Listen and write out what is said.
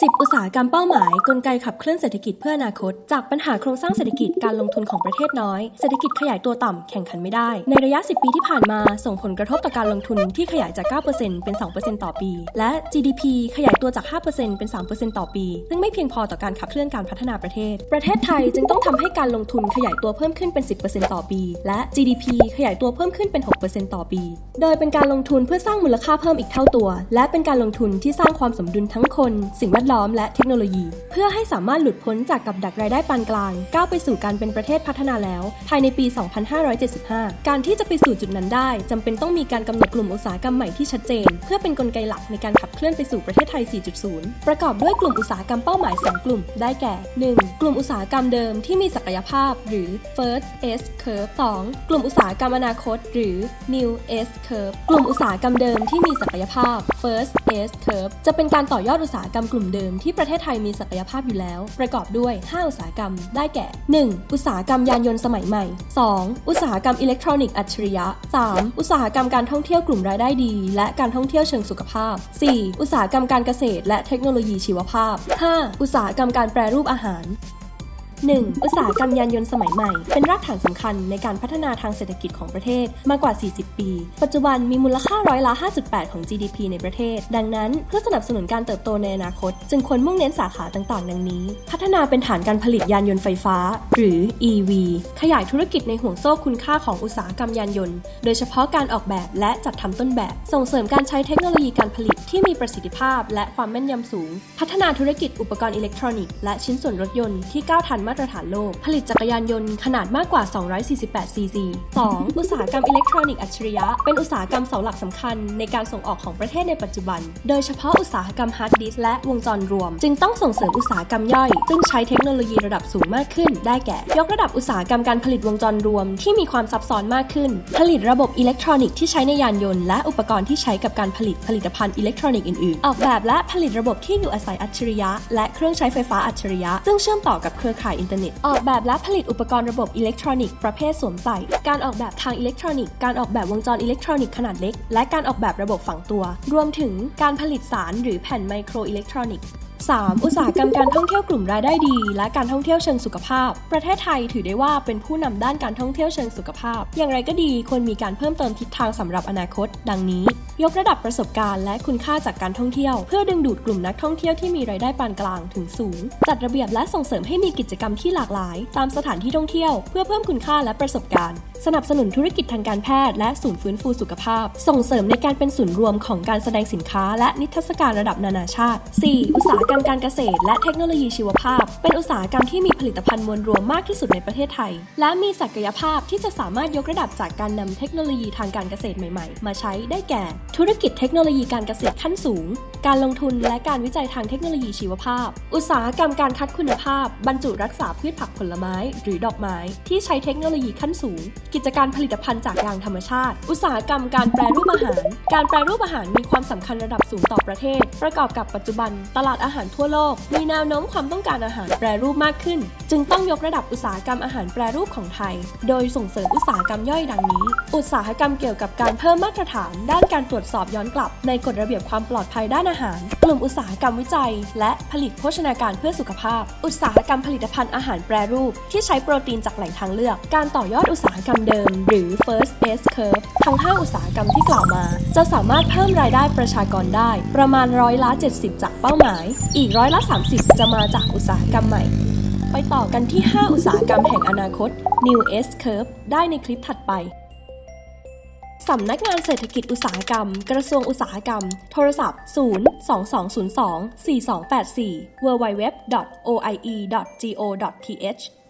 10 อุตสาหกรรมเป้าหมายกลไกขับเคลื่อนเศรษฐกิจเพื่ออนาคตจากปัญหาโครงสร้างเศรษฐกิจการลงทุนของประเทศน้อยเศรษฐกิจขยายตัวต่ำแข่งขันไม่ได้ในระยะ10 ปีที่ผ่านมาส่งผลกระทบต่อการลงทุนที่ขยายจาก 9% เป็น 2% ต่อปีและ GDP ขยายตัวจาก 5% เป็น 3% ต่อปีซึ่งไม่เพียงพอต่อการขับเคลื่อนการพัฒนาประเทศไทยจึงต้องทำให้การลงทุนขยายตัวเพิ่มขึ้นเป็น 10% ต่อปีและ GDP ขยายตัวเพิ่มขึ้นเป็น 6% ต่อปีโดยเป็นการลงทุนเพื่อสร้างมูลค่าเพิ่มอีกเท่าตัวและเป็นการลงทุนที่สร้างความสมดุลทั้งคนสิ่งแวดล้อมและเทคโนโลยีเพื่อให้สามารถหลุดพ้นจากกับดักรายได้ปานกลางก้าวไปสู่การเป็นประเทศพัฒนาแล้วภายในปี 2575 การที่จะไปสู่จุดนั้นได้จำเป็นต้องมีการกำหนดกลุ่มอุตสาหกรรมใหม่ที่ชัดเจนเพื่อเป็นกลไกหลักในการขับเคลื่อนไปสู่ประเทศไทย 4.0 ประกอบด้วยกลุ่มอุตสาหกรรมเป้าหมาย2กลุ่มได้แก่ 1. กลุ่มอุตสาหกรรมเดิมที่มีศักยภาพหรือ First S Curve 2. กลุ่มอุตสาหกรรมอนาคตหรือ New S Curve กลุ่มอุตสาหกรรมเดิมที่มีศักยภาพ First S Curve จะเป็นการต่อยอดอุตสาหกรรมกลุ่มเดิมที่ประเทศไทยมีศักยภาพอยู่แล้วประกอบด้วย5อุตสาหกรรมได้แก่ 1. อุตสาหกรรมยานยนต์สมัยใหม่ 2. อุตสาหกรรมอิเล็กทรอนิกส์อัจฉริยะ 3. อุตสาหกรรมการท่องเที่ยวกลุ่มรายได้ดีและการท่องเที่ยวเชิงสุขภาพ 4. อุตสาหกรรมการเกษตรและเทคโนโลยีชีวภาพ 5. อุตสาหกรรมการแปรรูปอาหาร 1. อุตสาหกรรมยานยนต์สมัยใหม่เป็นรากฐานสำคัญในการพัฒนาทางเศรษฐกิจของประเทศมากกว่า 40 ปี ปัจจุบันมีมูลค่า5.8% ของ GDP ในประเทศดังนั้นเพื่อสนับสนุนการเติบโตในอนาคตจึงควรมุ่งเน้นสาขาต่างๆดังนี้พัฒนาเป็นฐานการผลิตยานยนต์ไฟฟ้าหรือ EV ขยายธุรกิจในห่วงโซ่คุณค่าของอุตสาหกรรมยานยนต์โดยเฉพาะการออกแบบและจัดทำต้นแบบส่งเสริมการใช้เทคโนโลยีการผลิตที่มีประสิทธิภาพและความแม่นยำสูงพัฒนาธุรกิจอุปกรณ์อิเล็กทรอนิกส์และชิ้นส่วนรถยนต์ที่ก้าวทันมาตรฐานโลกผลิตจักรยานยนต์ขนาดมากกว่า248 cc 2. อุตสาหกรรมอิเล็กทรอนิกส์อัจฉริยะเป็นอุตสาหกรรมเสาหลักสำคัญในการส่งออกของประเทศในปัจจุบันโดยเฉพาะอุตสาหกรรมฮาร์ดดิสก์และวงจรรวมจึงต้องส่งเสริมอุตสาหกรรมย่อยซึ่งใช้เทคโนโลยีระดับสูงมากขึ้นได้แก่ยกระดับอุตสาหกรรมการผลิตวงจรรวมที่มีความซับซ้อนมากขึ้นผลิตระบบอิเล็กทรอนิกส์ที่ใช้ในยานยนต์และอุปกรณ์ที่ใช้กับการผลิตผลิตภัณฑ์อิเล็กทรอนิกส์อื่นๆออกแบบและผลิตระบบที่อยู่อาศัยอัจฉริยะและเครื่องใช้ไฟฟ้าอัจฉริยะซึ่งเชื่อมต่อกับเครือข่ายอินเทอร์เน็ตออกแบบและผลิตอุปกรณ์ระบบอิเล็กทรอนิกส์ประเภทสวมใส่การออกแบบทางอิเล็กทรอนิกส์การออกแบบวงจรอิเล็กทรอนิกส์ขนาดเล็กและการออกแบบระบบฝังตัวรวมถึงการผลิตสารหรือแผ่นไมโครอิเล็กทรอนิกส์ 3. อุตสาหกรรมการท่องเที่ยวกลุ่มรายได้ดีและการท่องเที่ยวเชิงสุขภาพประเทศไทยถือได้ว่าเป็นผู้นำด้านการท่องเที่ยวเชิงสุขภาพอย่างไรก็ดีควรมีการเพิ่มเติมทิศทางสำหรับอนาคตดังนี้ยกระดับประสบการณ์และคุณค่าจากการท่องเที่ยวเพื่อดึงดูดกลุ่มนักท่องเที่ยวที่มีรายได้ปานกลางถึงสูงจัดระเบียบและส่งเสริมให้มีกิจกรรมที่หลากหลายตามสถานที่ท่องเที่ยวเพื่อเพิ่มคุณค่าและประสบการณ์สนับสนุนธุรกิจทางการแพทย์และศูนย์ฟื้นฟูสุขภาพส่งเสริมในการเป็นศูนย์รวมของการแสดงสินค้าและนิทรรศการระดับนานาชาติ 4. อุตสาหกรรมการเกษตรและเทคโนโลยีชีวภาพเป็นอุตสาหกรรมที่มีผลิตภัณฑ์มวลรวมมากที่สุดในประเทศไทยและมีศักยภาพที่จะสามารถยกระดับจากการนำเทคโนโลยีทางการเกษตรใหม่ๆมาใช้ได้แก่ธุรกิจเทคโนโลยีการเกษตรขั้นสูงการลงทุนและการวิจัยทางเทคโนโลยีชีวภาพอุตสาหกรรมการคัดคุณภาพบรรจุรักษาพืชผักผลไม้หรือดอกไม้ที่ใช้เทคโนโลยีขั้นสูงกิจการผลิตภัณฑ์จากยางธรรมชาติอุตสาหกรรมการแปรรูปอาหารการแปรรูปอาหารมีความสำคัญระดับสูงต่อประเทศประกอบกับปัจจุบันตลาดอาหารทั่วโลกมีแนวโน้มความต้องการอาหารแปรรูปมากขึ้นจึงต้องยกระดับอุตสาหกรรมอาหารแปรรูปของไทยโดยส่งเสริมอุตสาหกรรมย่อยดังนี้อุตสาหกรรมเกี่ยวกับการเพิ่มมาตรฐานด้านการตรวจสอบย้อนกลับในกฎระเบียบความปลอดภัยด้านอาหารกลุ่มอุตสาหกรรมวิจัยและผลิตโภชนาการเพื่อสุขภาพอุตสาหกรรมผลิตภัณฑ์อาหารแปรรูปที่ใช้โปรตีนจากแหล่งทางเลือกการต่อยอดอุตสาหกรรมเดิมหรือ First S Curve ทั้ง5อุตสาหกรรมที่กล่าวมาจะสามารถเพิ่มรายได้ประชากรได้ประมาณ70%จากเป้าหมายอีก30%จะมาจากอุตสาหกรรมใหม่ไปต่อกันที่5อุตสาหกรรมแห่งอนาคต New S Curve ได้ในคลิปถัดไปสำนักงานเศรษฐกิจอุตสาหกรรมกระทรวงอุตสาหกรรมโทรศัพท์022024284 www.oie.go.th